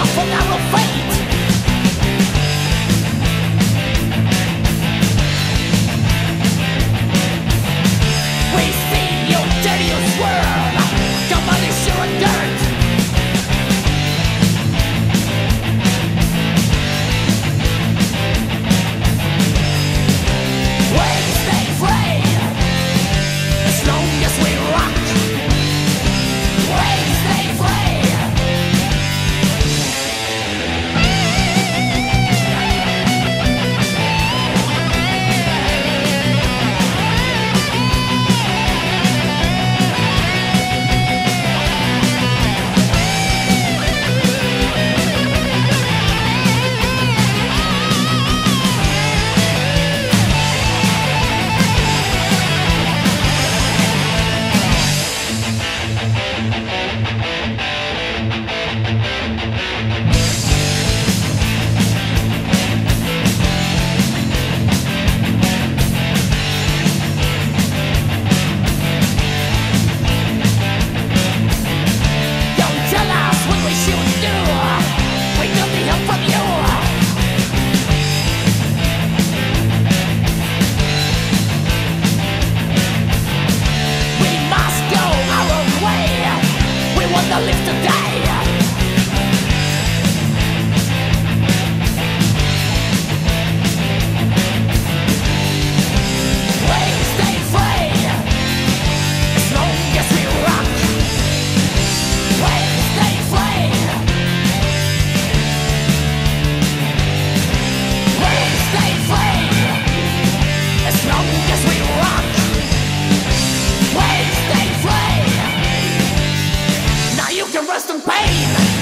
for narrow fate. We see you dirty you swirl, your money's sure dirt. We stay free as long as we rock. We stay free. Live today. We stay free as long as we rock. We stay free. We stay free as long as we rock. We stay free. Now you can rest in pain.